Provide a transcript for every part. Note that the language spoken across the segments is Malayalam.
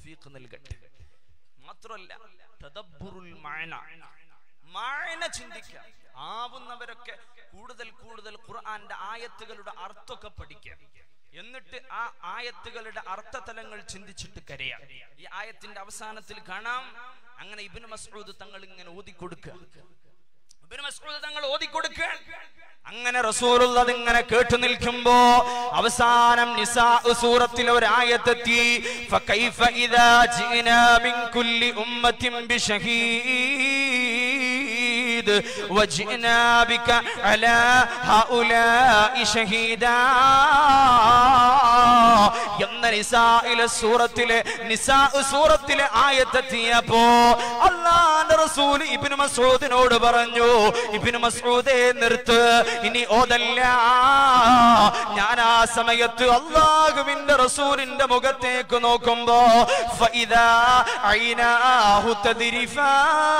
തൗഫീഖ് നൽകട്ടെ. മാത്രമല്ല തദബ്ബുറുൽ മഅന ചിന്തിക്കുക. ആവുന്നവരൊക്കെ കൂടുതൽ കൂടുതൽ ഖുർആന്റെ ആയത്തുകളുടെ അർത്ഥമൊക്കെ പഠിക്കുക. എന്നിട്ട് ആ ആയത്തുകളുടെ അർത്ഥതലങ്ങൾ ചിന്തിച്ചിട്ട് കരയാം. ഈ ആയത്തിന്റെ അവസാനത്തിൽ കാണാം അങ്ങനെ ഇബ്നു മസ്ഊദ് തങ്ങൾ ഇങ്ങനെ ഓതിക്കൊടുക്കുക. ഇബ്നു മസ്ഊദ് തങ്ങൾ ഓതിക്കൊടുക്കുക. അങ്ങനെ റസൂലുള്ളാഹി ഇങ്ങനെ കേട്ടു നിൽക്കുമ്പോ അവസാനം നിസാ സൂറത്തിലെ ഒരു ആയത്തെത്തി. ഫകൈഫ ഇദാ ജിനാ മിൻ കുല്ലി ഉമ്മത്തിൻ ബിശഹീദ് വജിനാ ബിക അലാ ഹൗലാഇ ഷഹീദാ എന്ന നിസാ സൂറത്തിലെ ആയത്തെത്തിയപ്പോ അല്ലാഹുവിന്റെ റസൂൽ ഇബ്നു മസ്ഊദിനോട് പറഞ്ഞു, ഇബ്നു മസ്ഊദേ നിർത്ത്, ഇനി ഓതല്ല. ഞാൻ ആ സമയത്ത് അല്ലാഹുവിന്റെ റസൂലിന്റെ മുഖത്തേക്ക് നോക്കുമ്പോ ഫഇദാ ഐനാഹു തദ്രിഫാ,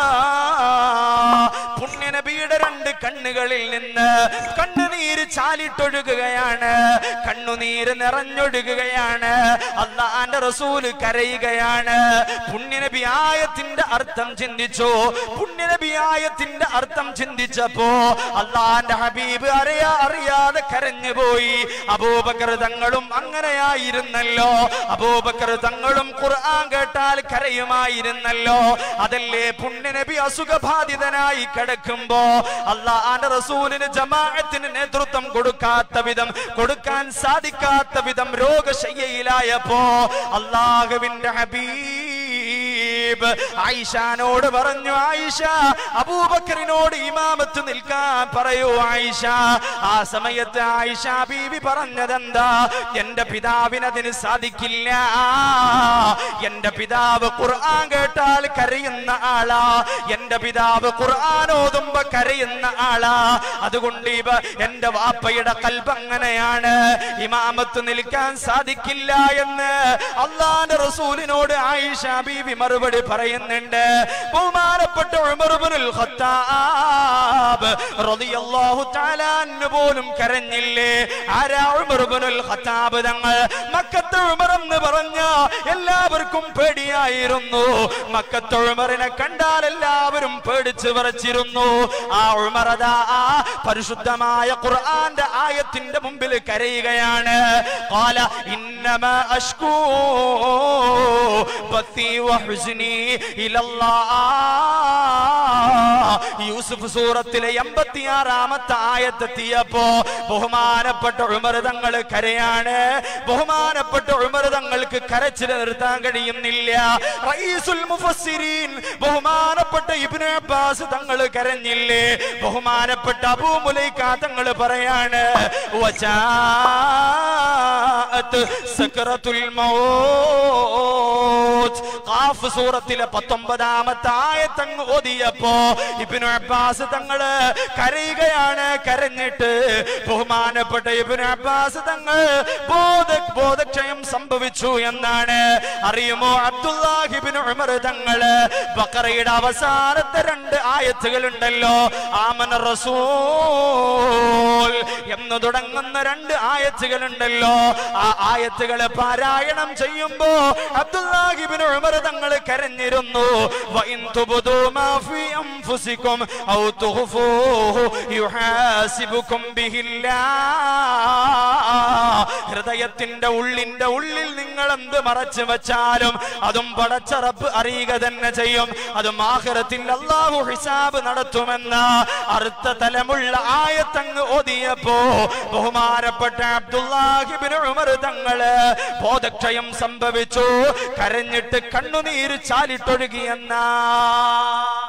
പുണ്യ നബിയുടെ രണ്ട് കണ്ണുകളിൽ നിന്ന് കണ്ണുനീര് ചാലിട്ടൊഴുകുകയാണ്, കണ്ണുനീര് നിറഞ്ഞൊഴുകുകയാണ്. അല്ലാഹുവിന്റെ റസൂല് കരയുകയാണ്. പുണ്യനബി ആയത്തിന്റെ അർത്ഥം ചിന്തിച്ചു. പുണ്യനബി ആയത്തിന്റെ അർത്ഥം ചിന്തിച്ചപ്പോ അല്ലാഹുവിന്റെ ഹബീബ് അറിയാതെ കരഞ്ഞുപോയി. അബൂബക്കർ തങ്ങളും അങ്ങനെയായിരുന്നല്ലോ. അബൂബക്കർ തങ്ങളും ഖുർആൻ കേട്ടാൽ കരയുമായിരുന്നല്ലോ. അതല്ലേ പുണ്യനബി അസുഖബാധിതനായി കിടക്കുമ്പോ അല്ലാഹുവിന്റെ റസൂലിന് ജമാഅത്തിന് നേതൃത്വം കൊടുക്കാൻ സാധിക്കാത്ത വിധം രോഗശയ്യയിലായപ്പോ അല്ലാഹുവിന്റെ ഹബീബ് ആയിഷാനോട് പറഞ്ഞു, ആയിഷ അബൂബക്കറിനോട് ഇമാമത്ത് നിൽക്കാൻ പറയൂ ആയിഷ. ആ സമയത്ത് ആയിഷ ബീവി പറഞ്ഞതെന്താ? എന്റെ പിതാവിനതിന് സാധിക്കില്ല. എന്റെ പിതാവ് ഖുർആൻ കേട്ടാൽ കരയുന്ന ആളാ. എന്റെ പിതാവ് ഖുർആൻ ഓതുമ്പോ കരയുന്ന ആളാ. അതുകൊണ്ട് എന്റെ വാപ്പയുടെ ഖൽബ് അങ്ങനെയാണ്, ഇമാമത്ത് നിൽക്കാൻ സാധിക്കില്ല എന്ന് അല്ലാഹുവിന്റെ റസൂലിനോട് ആയിഷ ബീവി മറുപടി പറയുന്നുണ്ട്. ബഹുമാനപ്പെട്ട ഉമർ ഇബ്നുൽ ഖത്താബ് റളിയല്ലാഹു തആല അൻഹു പോലും കരഞ്ഞില്ലേ? ആരാ ഉമർ ഇബ്നുൽ ഖത്താബ് തങ്ങൾ? മക്കത്തെ ഉമർ എന്ന് പറഞ്ഞ എല്ലാവർക്കും പേടിയായിരുന്നു. മക്കത്തെ ഉമറിനെ കണ്ടാൽ എല്ലാവരും പേടിച്ചു വിറച്ചിരുന്നു. ആ ഉമർ അതാ പരിശുദ്ധമായ ഖുർആന്റെ ആയത്തിന്റെ മുമ്പിൽ കരയുകയാണ്. ഖാല ഇന്നമാ അഷ്കൂ ബത്തി വഹുസ്നി ഇലല്ലാഹ്. യൂസുഫ് സൂറത്തിലെ 86ാമത്തെ ആയത്തെത്തിയപ്പോ ബഹുമാനപ്പെട്ട ഉമർ തങ്ങൾ കരയാണ്. ബഹുമാനപ്പെട്ട ഉമർ തങ്ങൾക്ക് കരച്ചിൽ നിർത്താൻ കഴിയുന്നില്ല. റഈസുൽ മുഫസ്സിരീൻ ബഹുമാനപ്പെട്ട ഇബ്നു അബ്ബാസ് തങ്ങൾ കരഞ്ഞില്ലേ? ബഹുമാനപ്പെട്ട അബൂ മുലൈക തങ്ങൾ പറയാണ്, വജാഅത് സക്റത്തുൽ മൗത്ത്. ഖാഫ് സൂറത്തിലെ 19ാമത്തെ ആയത്ത് അങ്ങ് ഓതിയപ്പോ ഇബ്നു അബ്ബാസ് തങ്ങള് കരയുകയാണ്. കരഞ്ഞിട്ട് ബഹുമാനപ്പെട്ട ഇബ്നു അബ്ബാസ് തങ്ങൾ ബോധക്ഷയം സംഭവിച്ചു എന്നാണ്. അറിയുമോ? അബ്ദുല്ലാഹി ഇബ്നു ഉമർ തങ്ങള് ബഖറയുടെ അവസാനത്തെ 2 ആയത്തുകൾ ഉണ്ടല്ലോ, ആമന റസൂൽ എന്ന് തുടങ്ങുന്ന 2 ആയത്തുകൾ ഉണ്ടല്ലോ, ആ ആയത്തുകളെ പാരായണം ചെയ്യുമ്പോ അബ്ദുല്ലാഹി ഇബ്നു ഉമർ തങ്ങൾ കരഞ്ഞിരുന്നു. വഇൻ തുബ്ദൂ മാ ഫീ അൻഫുസികും ഔ തുഖ്ഫൂഹു യുഹാസിബുകും ബിഹില്ലാഹ്. ഹൃദയത്തിന്റെ ഉള്ളിൽ നിങ്ങൾ എന്ത് മറച്ചു വെച്ചാലും അതും പടച്ച റബ്ബ് അറിയുക തന്നെ ചെയ്യും. അതും ആഖിറത്തിൽ അല്ലാഹു ഹിസാബ് നടത്തുമെന്ന അർത്ഥതലമുള്ള ആയത്തങ്ങ് ഓതിയപ്പോ ബഹുമാനപ്പെട്ട അബ്ദുല്ലാഹി ഇബ്നു ഉമർ തങ്ങള് ബോധക്ഷയം സംഭവിച്ചു. കരഞ്ഞിട്ട് കണ്ണുനീര് ചാലിട്ടൊഴുകിയെന്ന